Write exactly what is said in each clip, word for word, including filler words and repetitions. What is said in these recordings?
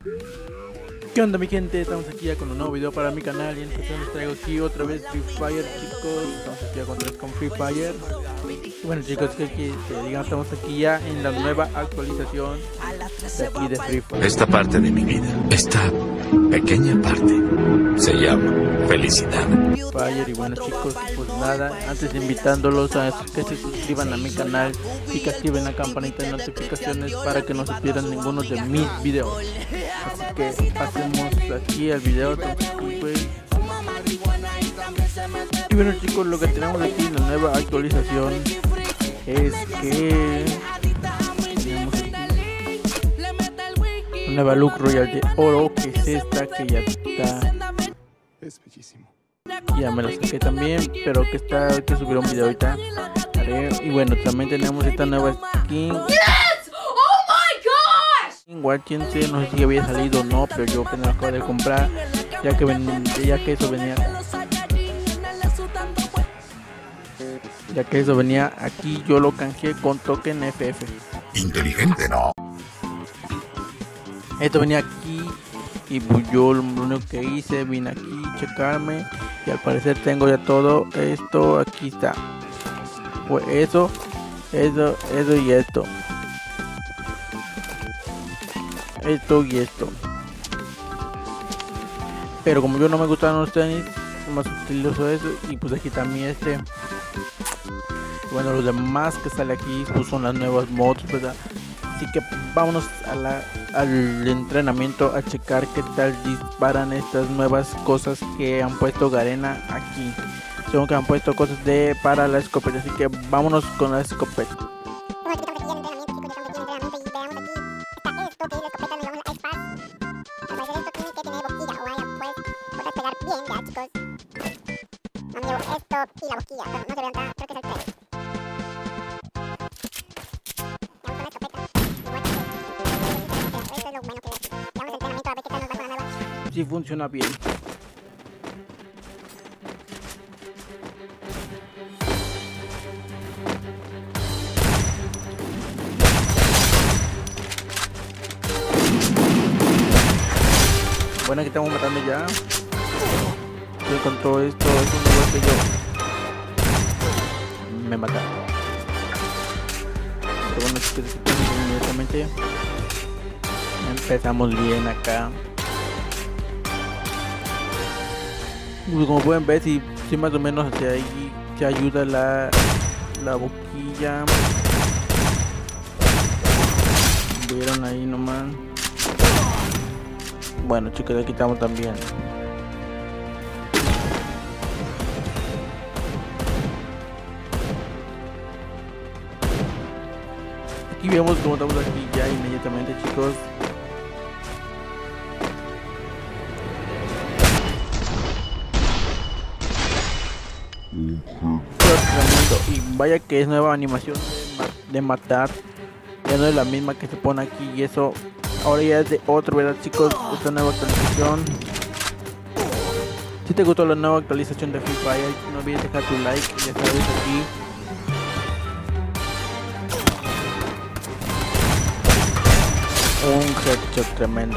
¿Qué onda mi gente? Estamos aquí ya con un nuevo video para mi canal y en esta ocasión les traigo aquí otra vez Free Fire, chicos. Estamos aquí ya con, con Free Fire. Y bueno chicos, que, que, que digan, estamos aquí ya en la nueva actualización de aquí de Free Fire. Esta parte de mi vida, esta pequeña parte, se llama felicidad. Fire. Y bueno chicos, pues nada, antes invitándolos a que se suscriban a mi canal y que activen la campanita de notificaciones para que no se pierdan ninguno de mis videos. Así que pasemos aquí al video. Y bueno chicos, lo que tenemos aquí en la nueva actualización es que tenemos aquí una nueva look royal de oro, que es esta, que ya está, es bellísimo. ya me la saqué también, pero que está, que subir un video ahorita. Y bueno, también tenemos esta nueva skin. Guáchense, no sé si había salido o no, pero yo que me la acabo de comprar, ya que ven, ya que eso venía ya que eso venía aquí, yo lo canjeé con token F F. Inteligente, ¿no? Esto venía aquí y pues yo lo único que hice, vine aquí a checarme y al parecer tengo ya todo esto. Aquí está, pues eso, eso, eso y esto. Esto y esto. Pero como yo no me gustaron los tenis, más utilizo eso. Y pues aquí también este. Bueno, los demás que sale aquí pues son las nuevas mods, ¿verdad? Así que vámonos a la, al entrenamiento a checar qué tal disparan estas nuevas cosas que han puesto Garena aquí. Según que han puesto cosas de para la escopeta, así que vámonos con la escopeta. Bien, ya chicos. No me llevo esto y la boquilla, pero no se vean tan, creo que es el tres. Ya vamos con la escopeta. Eso es lo bueno que es. Ya vamos al entrenamiento a ver qué tal nos va con la nueva. Si funciona bien. Bueno, aquí estamos matando ya. Yo con todo esto es un lugar que yo me mataron. Pero bueno chicos, inmediatamente empezamos bien acá. Y como pueden ver, si, si más o menos hacia ahí se ayuda la, la boquilla. Vieron ahí nomás. Bueno chicos, aquí estamos también. Aquí vemos cómo estamos aquí ya inmediatamente chicos. Y vaya que es nueva animación de, ma de matar. Ya no es la misma que se pone aquí y eso. Ahora ya es de otro, ¿verdad chicos? Esta nueva actualización. Si te gustó la nueva actualización de Free Fire, no olvides dejar tu like, ya sabes aquí. Un headshot tremendo.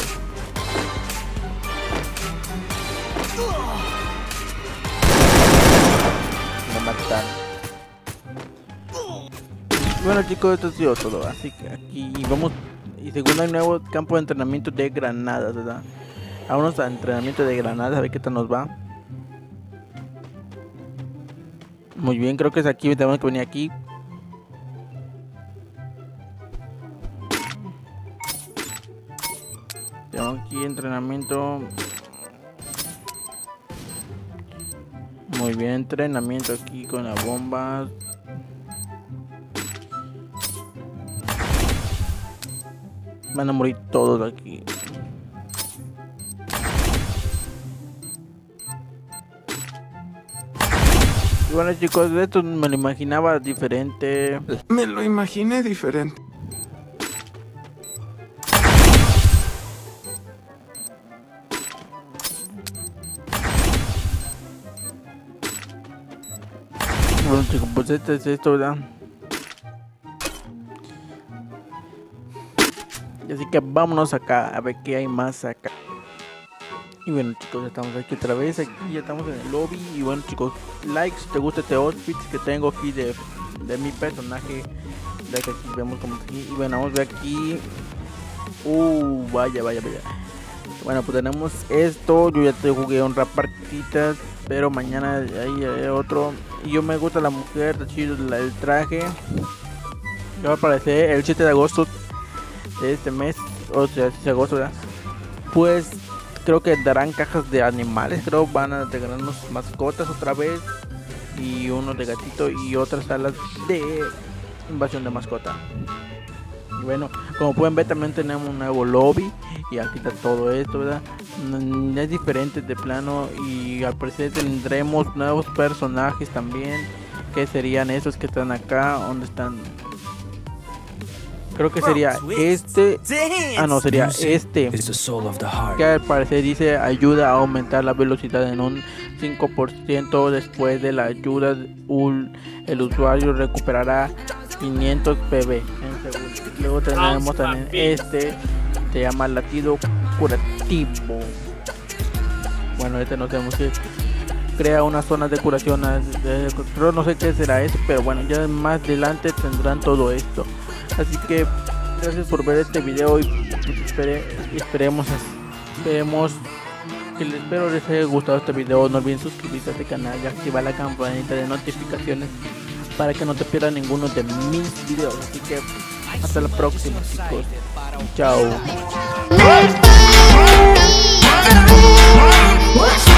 Me mataron. Bueno chicos, esto ha sido todo, así que aquí vamos. Y segundo, hay nuevo campo de entrenamiento de granadas, ¿verdad? Vámonos a entrenamiento de granadas, a ver qué tal nos va. Muy bien, creo que es aquí, tenemos que venir aquí. Tenemos aquí entrenamiento. Muy bien, entrenamiento aquí con las bombas. Van a morir todos aquí. Y bueno chicos, esto me lo imaginaba diferente. Me lo imaginé diferente. Bueno chicos, pues este es esto, ¿verdad? Y así que vámonos acá a ver qué hay más acá. Y bueno chicos, ya estamos aquí otra vez, aquí ya estamos en el lobby. Y bueno chicos, like si te gusta este outfit que tengo aquí de, de mi personaje. De que aquí vemos como aquí. Y bueno, vamos a ver aquí. Uh, vaya, vaya, vaya. Bueno, pues tenemos esto. Yo ya te jugué un rap partitas, pero mañana hay, hay otro. Y yo me gusta la mujer, está chido el traje. Que va a aparecer el siete de agosto de este mes. O sea, siete de agosto, ¿verdad? Pues creo que darán cajas de animales. Creo van a regalarnos mascotas otra vez. Y uno de gatito y otras salas de invasión de mascota. Y bueno, como pueden ver también tenemos un nuevo lobby. Y aquí está todo esto, ¿verdad? Es diferente de plano. Y al parecer tendremos nuevos personajes también. Que serían esos que están acá. ¿Dónde están? Creo que sería este. Ah, no, sería este. Que al parecer dice ayuda a aumentar la velocidad en un cinco por ciento. Después de la ayuda, el usuario recuperará quinientos P B en segundos. Luego tenemos también este. Se llama latido curativo. Bueno, este no sabemos que crea una zona de curación. Pero no sé qué será eso. Pero bueno, ya más adelante tendrán todo esto. Así que gracias por ver este video y pues espere, esperemos, esperemos que les, espero les haya gustado este video. No olviden suscribirse a este canal y activar la campanita de notificaciones para que no te pierdas ninguno de mis videos. Así que hasta la próxima chicos. Chao.